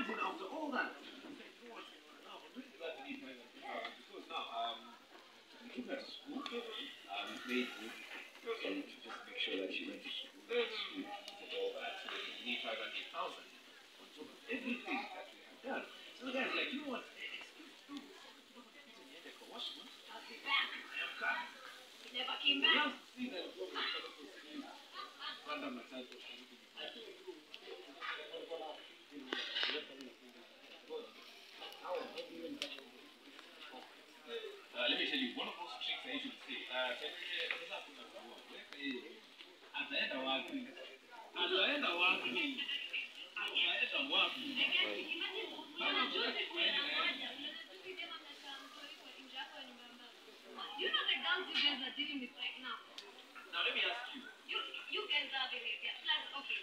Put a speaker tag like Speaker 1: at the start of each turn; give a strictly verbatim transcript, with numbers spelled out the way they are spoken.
Speaker 1: imagine after all that. Because now, um, we took her to school. Um, we made and to just make sure that she went to school, to school for all that. So we need five hundred thousand on top of everything that we have done. So the guy's like, you know what?
Speaker 2: I'll be back.
Speaker 1: I am coming.
Speaker 2: He never came back.
Speaker 1: Uh, let me tell you, one of those tricks I usually say, uh, ataenda wapi? Ataenda wapi? Ataenda wapi?
Speaker 2: You know the guns you guys are dealing with right now.
Speaker 1: Now let me ask you.
Speaker 2: You you guys are really yeah. Plus, okay.